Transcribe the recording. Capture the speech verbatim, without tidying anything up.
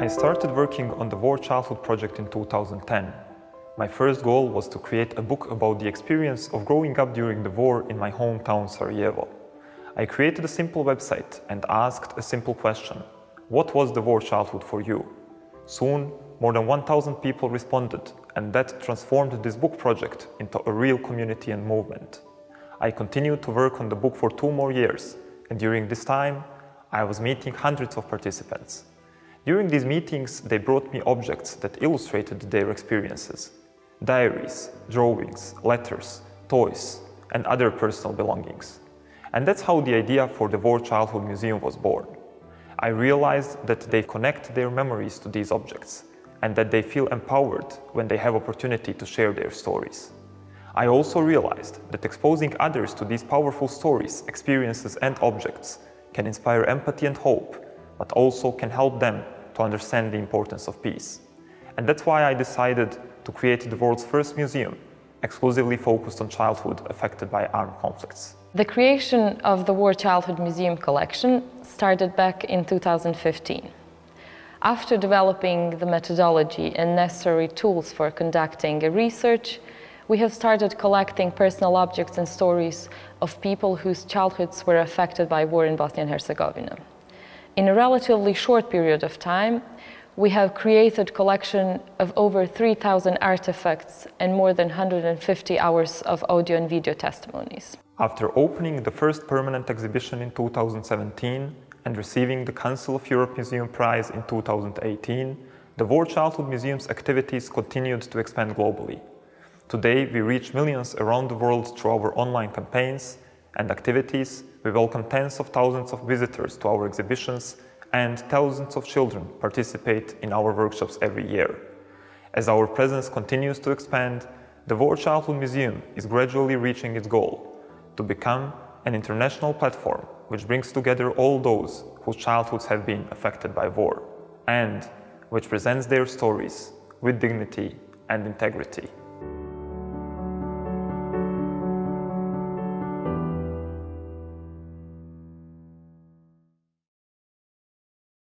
I started working on the War Childhood project in two thousand ten. My first goal was to create a book about the experience of growing up during the war in my hometown Sarajevo. I created a simple website and asked a simple question: what was the war childhood for you? Soon, more than one thousand people responded, and that transformed this book project into a real community and movement. I continued to work on the book for two more years, and during this time, I was meeting hundreds of participants. During these meetings, they brought me objects that illustrated their experiences: diaries, drawings, letters, toys, and other personal belongings. And that's how the idea for the War Childhood Museum was born. I realized that they connect their memories to these objects, and that they feel empowered when they have opportunity to share their stories. I also realized that exposing others to these powerful stories, experiences, and objects can inspire empathy and hope, but also can help them to understand the importance of peace. And that's why I decided to create the world's first museum, exclusively focused on childhood affected by armed conflicts. The creation of the War Childhood Museum collection started back in two thousand fifteen. After developing the methodology and necessary tools for conducting a research, we have started collecting personal objects and stories of people whose childhoods were affected by war in Bosnia and Herzegovina. In a relatively short period of time, we have created a collection of over three thousand artifacts and more than one hundred fifty hours of audio and video testimonies. After opening the first permanent exhibition in two thousand seventeen and receiving the Council of Europe Museum Prize in two thousand eighteen, the War Childhood Museum's activities continued to expand globally. Today, we reach millions around the world through our online campaigns and activities. We welcome tens of thousands of visitors to our exhibitions, and thousands of children participate in our workshops every year. As our presence continues to expand, the War Childhood Museum is gradually reaching its goal: to become an international platform which brings together all those whose childhoods have been affected by war, and which presents their stories with dignity and integrity.